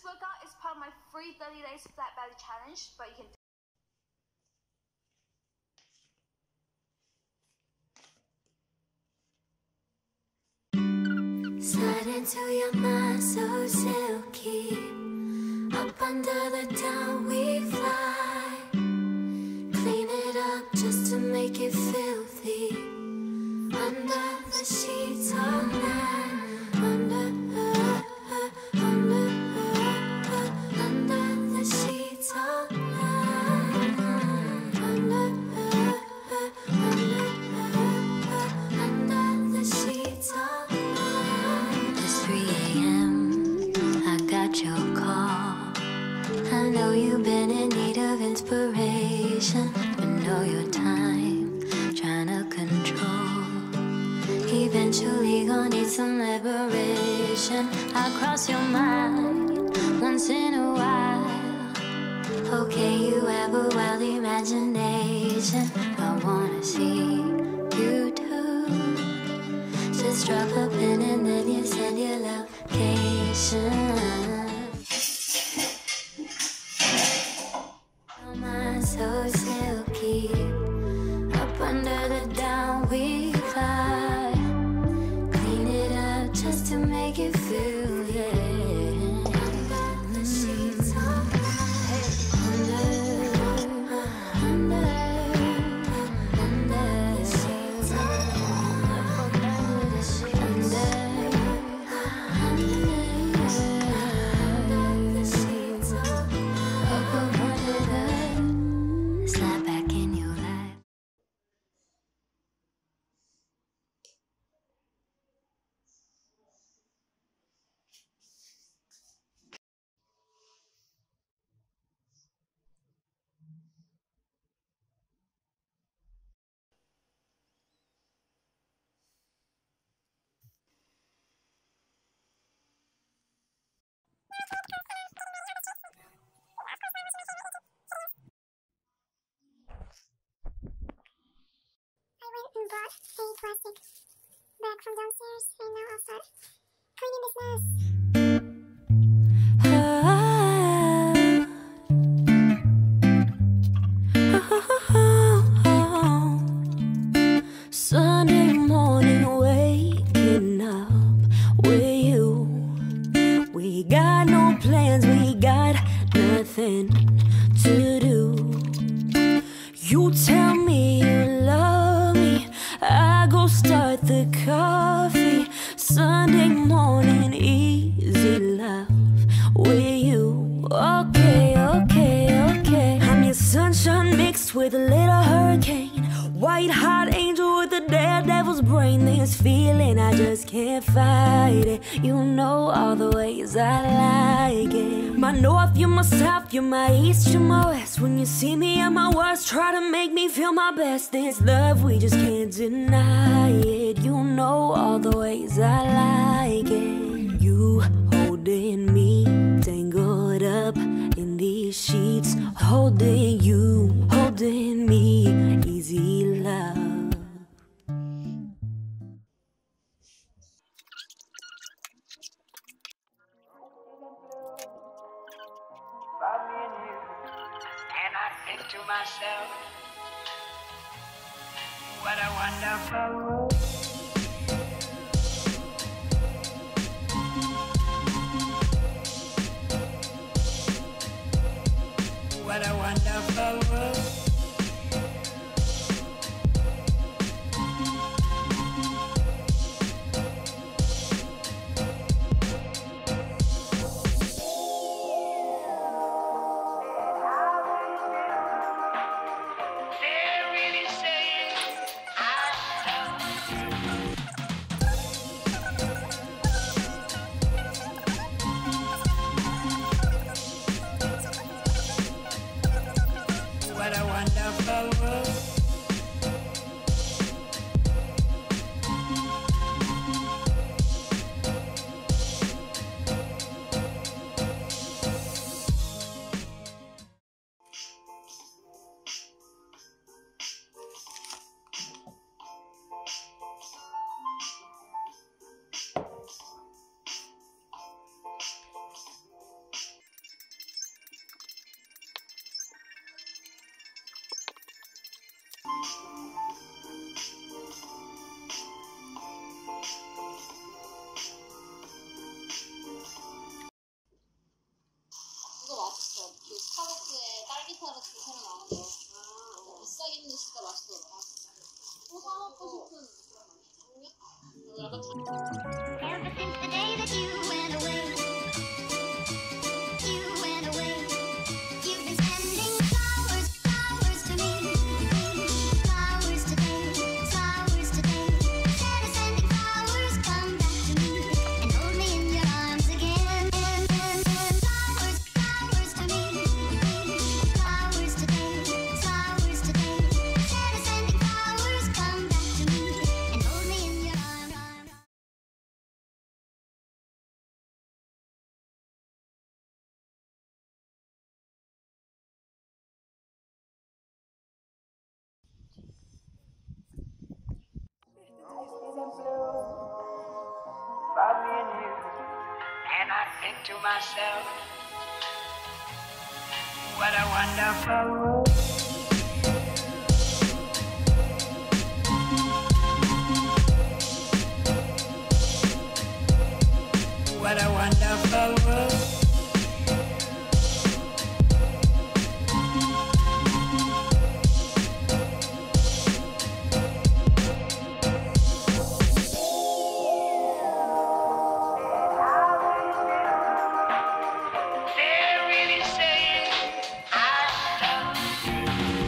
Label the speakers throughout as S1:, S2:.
S1: This workout is part of my free 30 days flat belly challenge, but you can
S2: slide into your mind so silky. Up under the down we fly. Clean it up just to make it filthy. Under the sheets all night. Under the sheets all night. Under the sheets all night. It's 3 a.m. I got your call. I know you've been in need of inspiration, but know your time, trying to control. Eventually gonna need some liberation. I cross your mind once in a while. Okay, you have a wild imagination. I wanna see you do. Just drop a pin and then you send your location. Your mind so silky. Up under the down we fly. Clean it up just to make it feel, yeah. Under the sheets all night. Under the sheets all night. Under the sheets. Under the sheets all night. Up under the slide back in your life.
S3: I went and bought a plastic bag from downstairs, and now I'll start cleaning this mess.
S2: Sunday morning, waking up with you. We got no plans, we got nothing to do. You tell me you love me, I go start the coffee. Sunday morning, easy love with you. Okay, okay, okay. I'm your sunshine mixed with a little hurricane. White hot angel with a daredevil's brain. This feeling, I just can't fight it. You know all the ways I like it. My north, you're my south, you're my east, you're my west. When you see me at my worst, try to make me feel my best. This love, we just can't deny it. You know all the ways I like it. You holding me, tangled up in these sheets. Holding you, holding me, easy love.
S4: And I think to myself, what a wonderful world. What a wonderful world. They're really saying I love you.
S3: Ever since the day that you went away, you've been sending flowers, flowers to me, flowers today, flowers today. Instead of sending flowers, come back to me and hold me in your arms again. Flowers, flowers to me, flowers today, flowers today. Instead of sending flowers, come back to me and hold me in your arms.
S4: About me and you. And I think to myself, what a wonderful world. What a wonderful world. They're really saying I love you.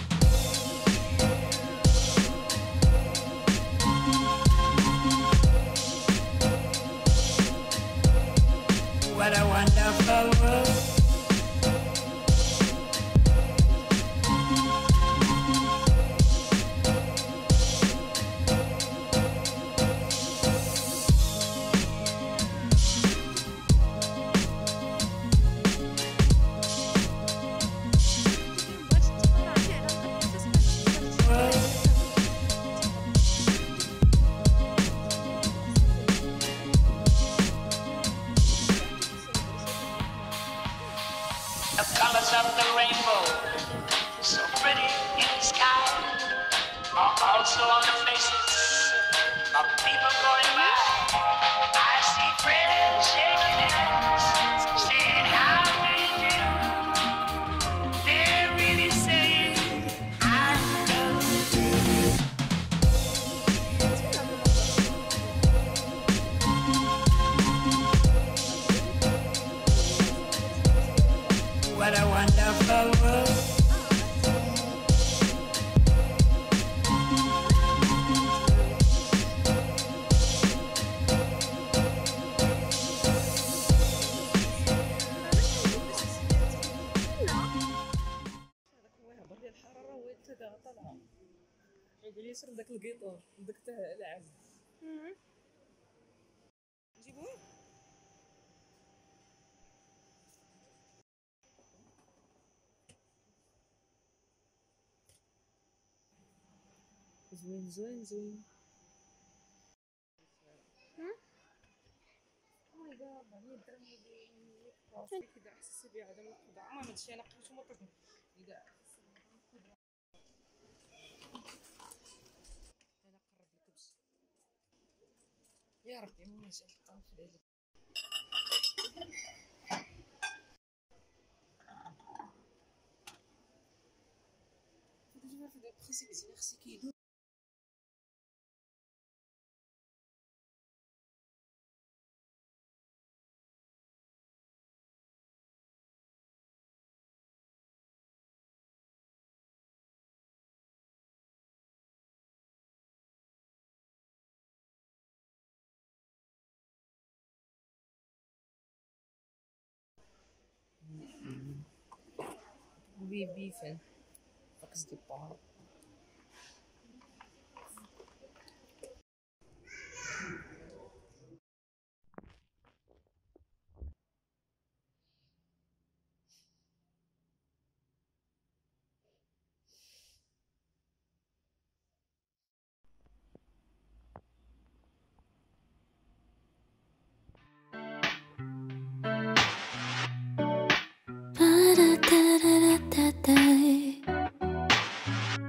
S4: What a wonderful world. The colors of the rainbow, so pretty in the sky, are also on the faces of people going by. I see friends shaking hands, saying how do you do. They're really saying I love you. What a wonderful world.
S5: هضر لي الحراره وانت طالعه يقول لي شرب داك القيطور داك العز نجيبوه زوين زوين زوين ماي جاد 100 درهم راسي كذا احساسي بها هذا الخضره ما هادشي انا قلت ما طفل اذا انا قرب الكبس يا ربي ما نجي نحطها في العيد خصي كيدوب بيفن فاكس دي بار
S2: Da da da da da da.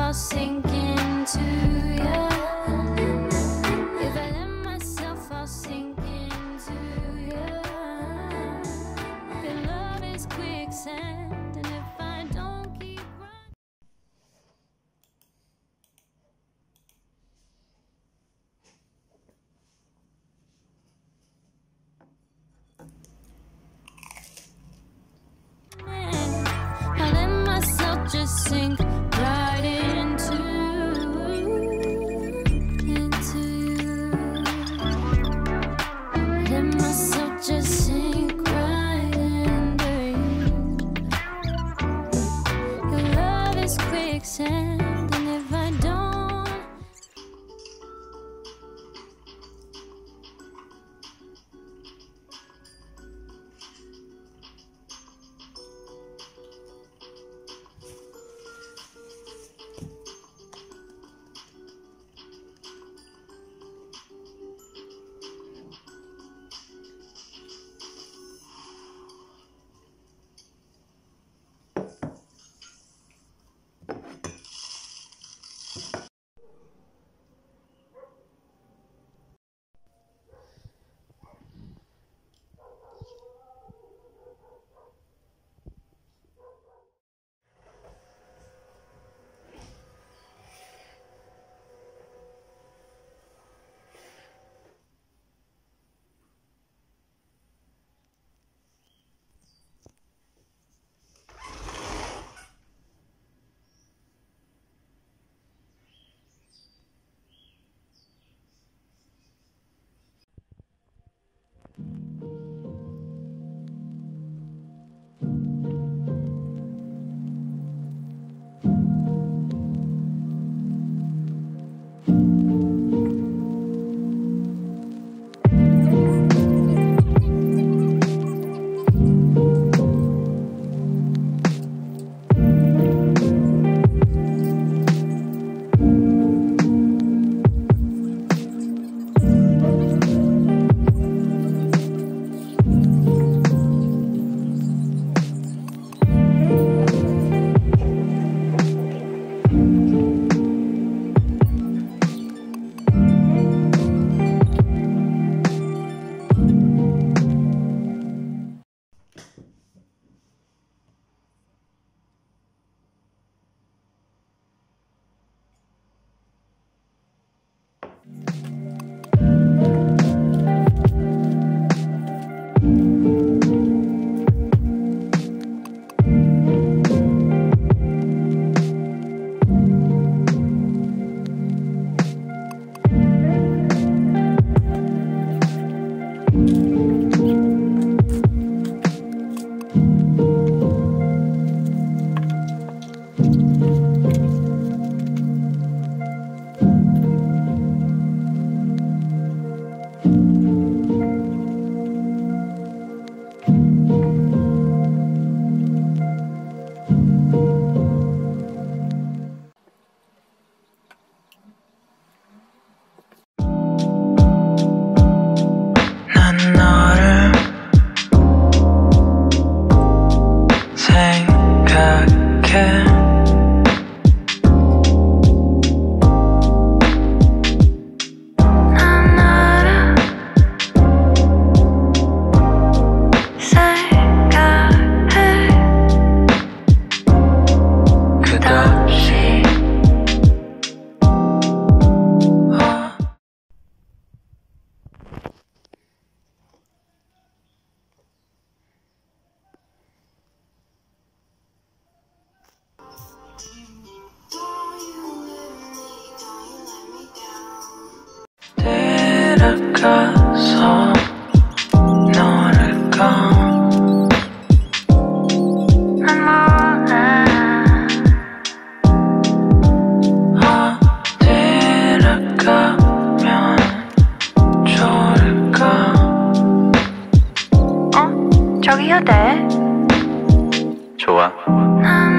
S2: I'll sink into you. If I let myself, I'll sink into you. Your love is quicksand, and if I don't keep running. I let myself just sink right into you. Let myself just sink right into you. Your love is quicksand, and if I don't.
S6: 가서 너를 건 난 몰라 어디를 가면 좋을까
S7: 저기 휴대.
S6: 좋아
S7: 난